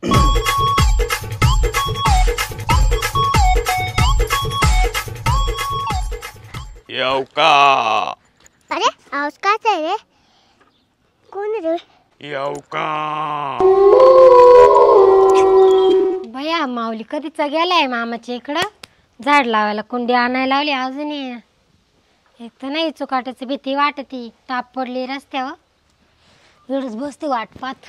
येऊ का? अरे आवाज काच आहे रे? कोण रे? येऊ का? भया माऊली कधीचा गेलाय मामाच्या इकडं. झाड लावायला कुंडी आणायला लावली अजून एक तर नाही चुकाट्याची भीती वाटती. ताप पडली रस्त्यावर एवढंच बसते वाट पाहत.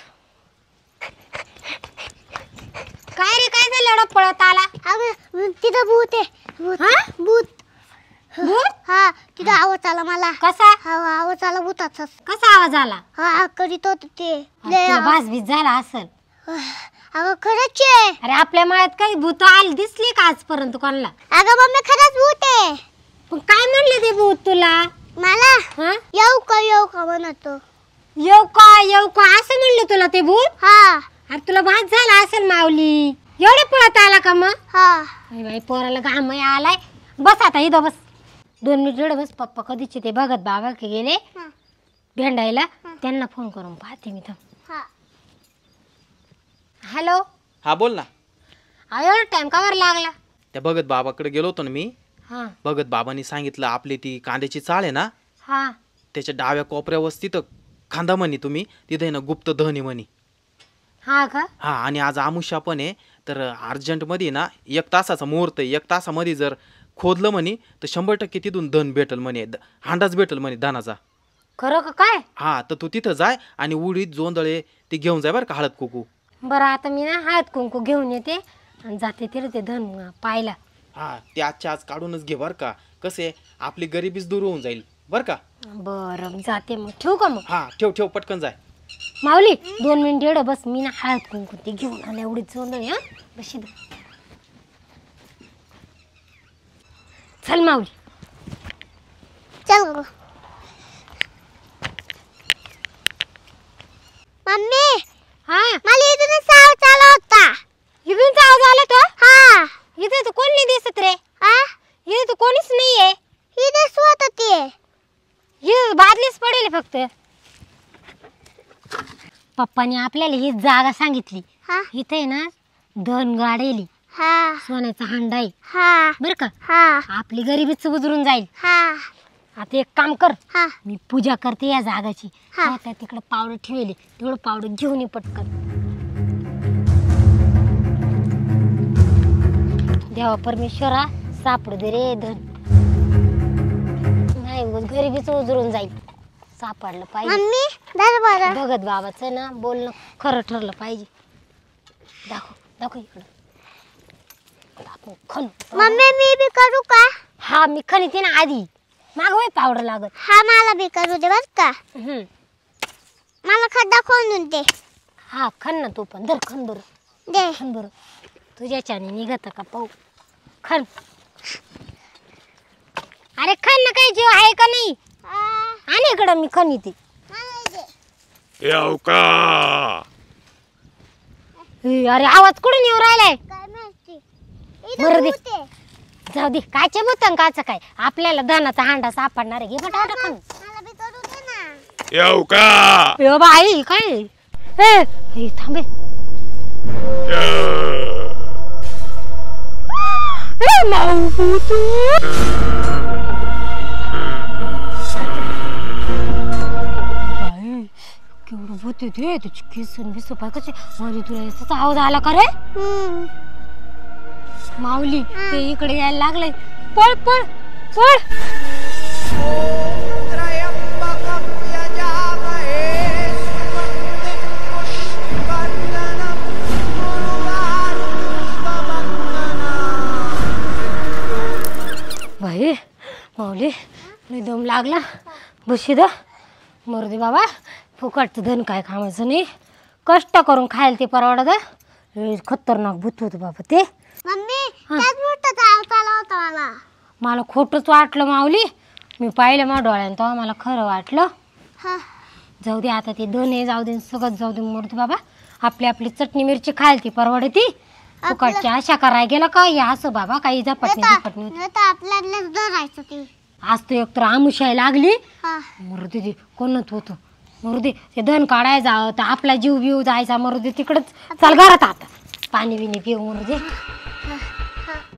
काय रे काय झालं एवढं पळत आला? अगं तिथं भूत आहे. भूत. भूत. हा तिथं आवाज आला मला. कसा आवाज आला भूताचा. कसा आवाज आला? हा करीत होत ते भास भीत झाला असेल. अगं खरंच आहे. अरे आपल्या माळ्यात काही भूत आली दिसली का आजपर्यंत कोणाला? अगं मम्मी खरंच भूत आहे. पण काय म्हणले ते भूत तुला? मला येऊ का म्हणतो. येऊ का असं म्हणलं तुला ते भूत? हा. अरे तुला भास झाला असेल माऊली. एवढं पळत आला का मग? हा. बाई पोराला घाम आलाय. बस आता इथं बस 2 मिनिट एवढं बस. पप्पा कधीचे ते भगत बाबा के गेले भेंडायला. त्यांना फोन करून पाहते मी. हॅलो. हा बोल ना. एवढा टाइम कावर लागला? त्या भगत बाबाकडे गेलो होतो ना मी. भगत बाबांनी सांगितलं आपली ती कांद्याची चाळ आहे ना त्याच्या डाव्या कोपऱ्यावर तिथं खांदा म्हणी तुम्ही तिथे ना गुप्त धन म्हणी. हा का? हा आणि आज आमुष्या पण आहे तर अर्जंटमध्ये ना 1 तासाचा मुहूर्त आहे. 1 तासामध्ये जर खोदलं म्हणे तर 100% तिथून धन भेटल म्हणे. हांडाच भेटल म्हणे धनाचा. खरं का काय? हा तर तू तिथं जाय आणि उडीद जोंधळे ते घेऊन जाय बरं का हळद कुकू. बरं आता मी ना हळद कुंकू घेऊन येते आणि जाते तिथे ते धन पाहायला. हा ते आजच्या आज काढूनच घे बरं का. कसे आपली गरिबीच दूर होऊन जाईल बरं का. बरं जाते मग. ठेवू का मग? हा ठेव पटकन जाय. माऊली 2 मिनिट एवढं बस. मी ना हळद कुंकू ते घेऊन आले एवढी जोंधळे. बशी चल माऊली चल गो. मम्मी मला इथून सावच आला होता. इथून आवाज आला तो? हा. इथे तर कोण नाही दिसत रे. इथे तर कोणीच नाहीये. इथे स्वत होती. हे बादलीच पडेल फक्त. पप्पानी आपल्याला ही जागा सांगितली. इथे ना धन गाडेली. सोन्याचा हांडा आहे बर का. आपली गरिबीच उजरून जाईल. आता एक काम कर. मी पूजा करते या जागाची. त्या तिकडे पावडं ठेवली तेवढं पावडं घेऊन ये पटकन. देवा परमेश्वरा सापडू दे रे धन. नाही गरिबीच उजरून जाईल. सापडलं पाहिजे. भगत बाबाचं ना बोलणं खरं ठरलं पाहिजे. दाखव इकडं. मम्मी मी बी करू का? हा मी खणीते ना आधी. मागवाय पावडर लागत. हा मला बी करू दे बर का. मला खड्डा खोदून दे. हा खण ना तू पण. धर खण बरं. दे खण बरं. तुझ्याच्याने निघत का पाहू. खण. अरे खण ना. काही जीव आहे का नाही? आणि इकडं मी खणीते. येऊ का? अरे आवाज कुठून येऊ राहिलाय? काय माहिती. बरं दे जाऊ दे. कायचे भूतन काच काय. आपल्याला धनाचा हांडा सापडणार आहे. घे पटापट खण. मला बी करू दे ना. येऊ का? यो बाई काय थांबे. केवढं भूत ते तुझी केसन बिस पाय कसे. अरे तुला याचा आवाज आला का रे? माऊली ते इकडे यायला लागलंय. पळ पळ पळ. भाई माऊली लय दम लागला. बशी द. मरू दे बाबा. फुकटचं धन काय खायचं नाही. कष्ट करून खायला ते परवडत. खतरनाक भूत होतं बाबा ते. मम्मी त्याच भूताचा आवाज आला होता मला खोटंच वाटलं माऊली. मी पाहिलं माझ्या डोळ्यानं तेव्हा मला खरं वाटलं. जाऊ दे आता ते धन जाऊ दे सगळं जाऊ दे. मरू दे बाबा. आपली चटणी मिरची खायला ती परवडती. फुकटची आशा करायला गेलं का या असं बाबा काही झपटणी आपल्याला धरायचं ते. आज तो एकतर आमुष्याला लागली. मरू दे कोणत होतं. मरुदे ते धन काढायचा तर आपला जीव बिव जायचा मरुदे तिकडच. चाल घरात आता पाणी बिणी पिऊ मरुदे.